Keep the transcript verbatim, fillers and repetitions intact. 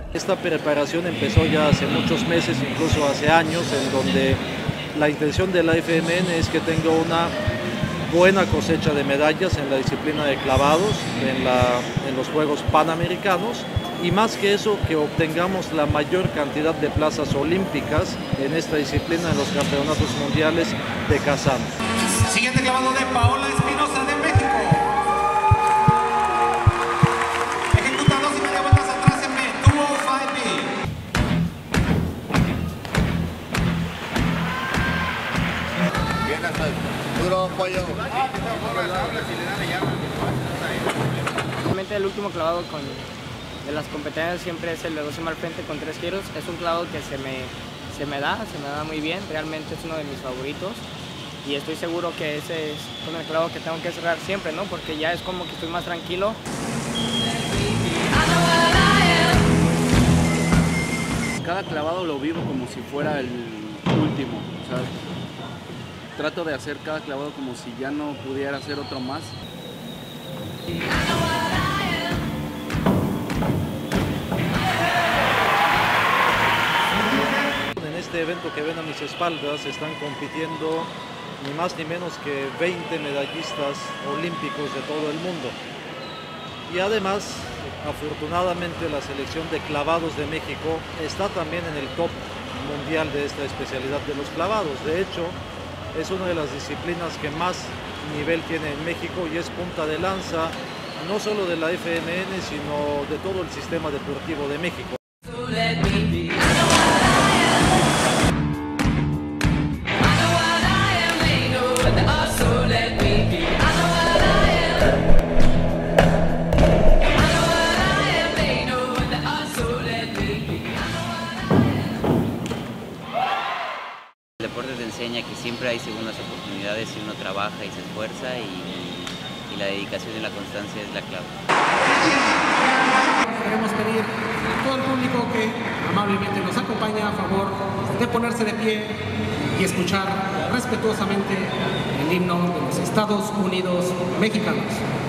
Esta preparación empezó ya hace muchos meses, incluso hace años, en donde la intención de la F M N es que tenga una buena cosecha de medallas en la disciplina de clavados, en, la, en los Juegos Panamericanos, y más que eso, que obtengamos la mayor cantidad de plazas olímpicas en esta disciplina en los campeonatos mundiales de Kazán. Siguiente clavado de Paola Espinosa de México. Ejecuta dos y media vueltas atrás en B, doscientos cinco B. Bien, hasta duro pollo. Realmente el último clavado con, de las competencias siempre es el de doce al frente con tres giros. Es un clavado que se me, se me da, se me da muy bien. Realmente es uno de mis favoritos. Y estoy seguro que ese es con el clavado que tengo que cerrar siempre, ¿no? Porque ya es como que estoy más tranquilo. Cada clavado lo vivo como si fuera el último. O sea, trato de hacer cada clavado como si ya no pudiera hacer otro más. En este evento que ven a mis espaldas están compitiendo ni más ni menos que veinte medallistas olímpicos de todo el mundo. Y además, afortunadamente, la selección de clavados de México está también en el top mundial de esta especialidad de los clavados. De hecho, es una de las disciplinas que más nivel tiene en México y es punta de lanza no solo de la F M N, sino de todo el sistema deportivo de México. El deporte te enseña que siempre hay segundas oportunidades si uno trabaja y se esfuerza, y, y la dedicación y la constancia es la clave. Queremos pedir a todo el público que amablemente nos acompañe a favor de ponerse de pie y escuchar respetuosamente el himno de los Estados Unidos mexicanos.